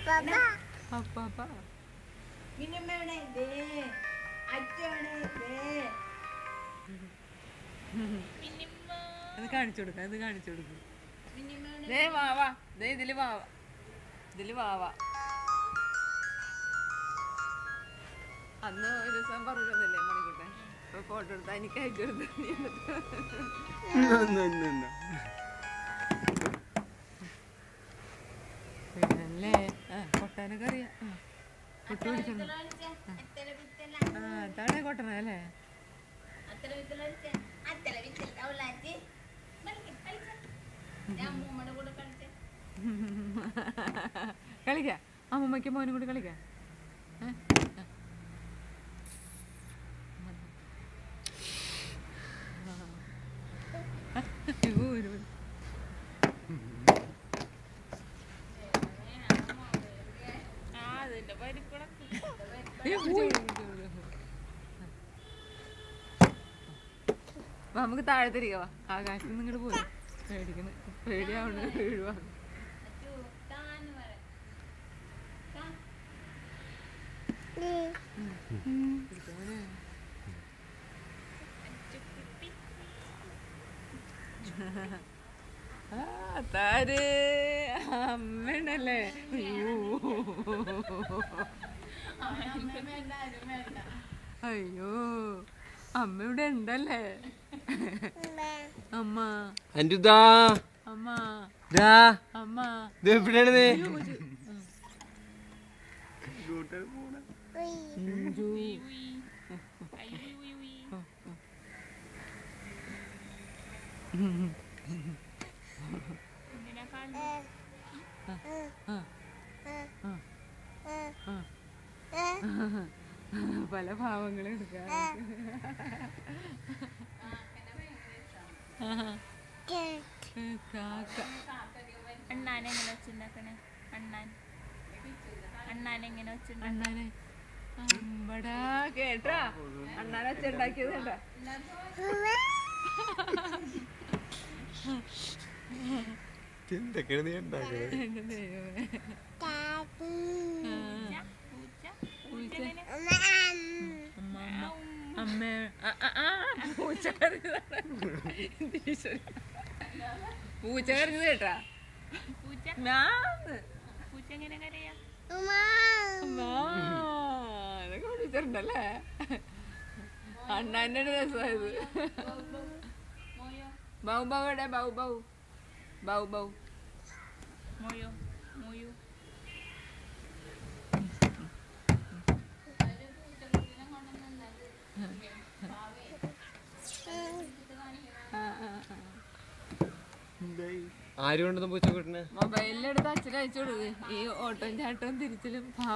അത് കാണിച്ചു കൊടുക്ക, അത് കാണിച്ചു കൊടുക്കും. ദേ വാവാ, ദേ ഇതില് വാവ, ഇതില് വാവ. അന്ന് ഒരു ദിവസം പറഞ്ഞല്ലേ മണിക്കൂട്ടെ, ഇപ്പൊ ഫോട്ടോ എടുത്താ എനിക്ക് അയച്ചു കൊടുത്തു. പിന്നല്ലേ കൊട്ടാനൊക്കെ അറിയാം. കൊട്ടു പിടിക്കണം. താഴെ കൊട്ടണ അല്ലേ? കളിക്കാം, അമ്മമ്മയ്ക്ക് മോനും കൂടി കളിക്കാം. നമുക്ക് താഴത്തിരിക്കുക. ആകാശത്ത് നിന്ന് ഇങ്ങോട്ട് പോയി പേടിക്കുന്നു, പേടിയാവണ വീഴുവാ. താര് അമ്മണല്ലേ? അയ്യോ, അമ്മ ഇവിടെ ഉണ്ടല്ലേ? അമ്മ അനിരുദ്ധാ, അമ്മ അമ്മ എവിടെയാണ്? പല ഭാവങ്ങളും എടുക്കാം. അണ്ണാനെങ്ങനെ വെച്ചുണ്ടാക്കണേ? അണ്ണാനെങ്ങനെ വെച്ചുണ്ടാക്കണേ? അമ്പടാ, കേട്ടാ? അണ്ണാനെ വെച്ചുണ്ടാക്കിയത് കേട്ടാ? എന്തൊക്കെയാണ് നീ ഉണ്ടാക്കണത്? പൂച്ച കരഞ്ഞത് കേട്ടാ? പൂച്ച എങ്ങനെ കരയാ? അതൊക്കെ വിളിച്ചിട്ടുണ്ടല്ലേ? അണ്ണാൻ്റെ രസമായത്. ബൗ ബൗ എവിടെ? ബൗ ബൗ ബൗ ബൗ മോയോ മോയോ. ആരും കൊണ്ടൊന്നും പൂച്ച കൂട്ടിന് മൊബൈലിലെടുത്ത് അച്ഛൻ അയച്ചു കൊടുക്ക്. ഈ ഓട്ടം ചാട്ടവും തിരിച്ചിലും